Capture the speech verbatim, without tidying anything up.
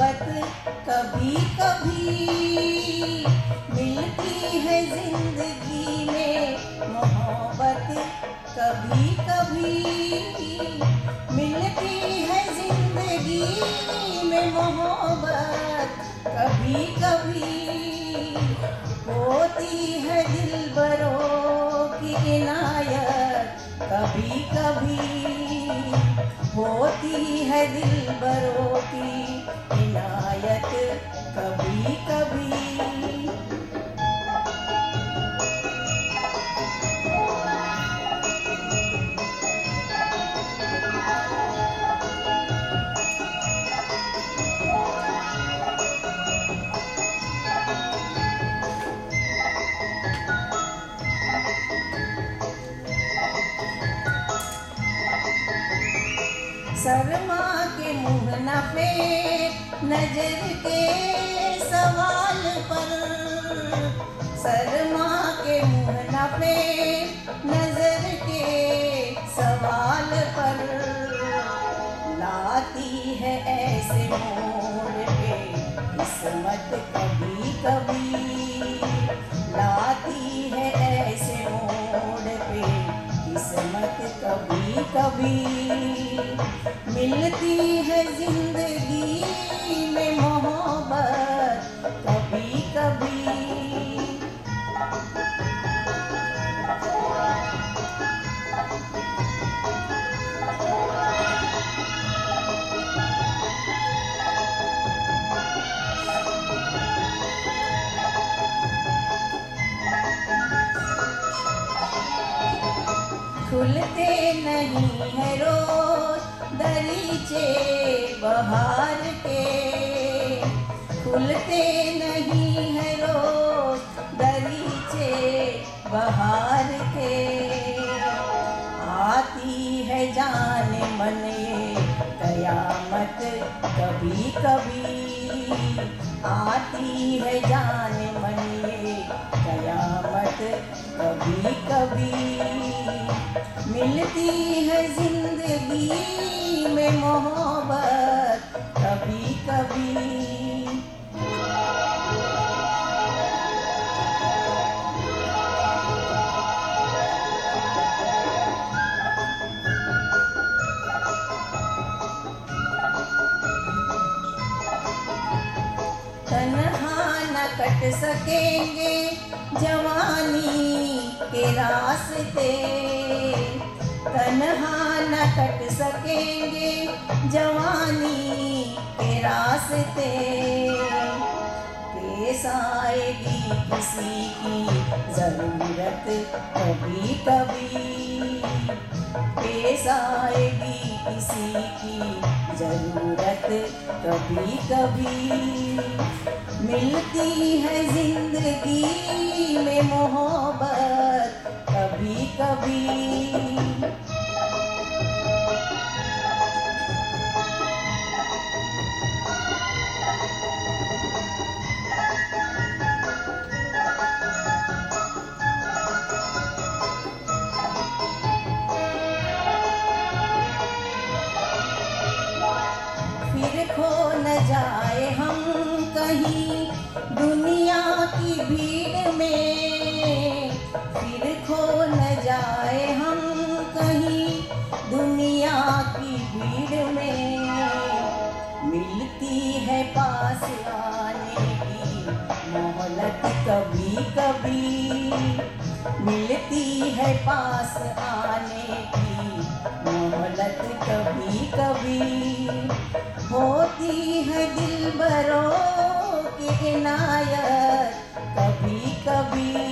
मोहब्बत कभी कभी मिलती है जिंदगी में, मोहब्बत कभी कभी मिलती है जिंदगी में, मोहब्बत कभी कभी होती है दिलबरों की इनायत, कभी कभी होती है दिलबरों की इनायत, कभी कभी। शर्मा के मुँह न फेर नजर के सवाल पर, शर्मा के मुँह न फेर नजर के सवाल पर, लाती है ऐसे मोड़ पे किस्मत कभी कभी, लाती है ऐसे मोड़ पे किस्मत कभी कभी, मिलती है जिंदगी में मोहब्बत कभी कभी। खुलते नहीं है रोज दरीचे बहार के, खुलते नहीं है रोज दरीचे बहार के, आती है जाने मन ये कयामत कभी कभी, आती है जाने मन ये कयामत कभी कभी, मिलती है जिंदगी में मोहब्बत कभी कभी। तन्हा न कट सकेंगे जवानी के रास्ते, तन्हा न कट सकेंगे जवानी के रास्ते, पेश आएगी किसी की ज़रूरत कभी कभी, पेश आएगी किसी की ज़रूरत कभी कभी, मिलती है जिंदगी में मोहब्बत कभी कभी। फिर खो न जाए हम कहीं दुनिया की भीड़ में, फिर खो न जाए हम कहीं दुनिया की भीड़ में, मिलती है पास आने की मोहलत कभी कभी, मिलती है पास आने की मोहलत कभी कभी, होती है दिलबरों की इनायत कभी कभी।